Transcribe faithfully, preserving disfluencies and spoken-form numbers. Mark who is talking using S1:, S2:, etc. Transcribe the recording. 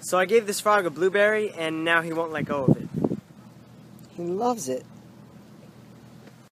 S1: So I gave this frog a blueberry, and now he won't let go of it.
S2: He loves it.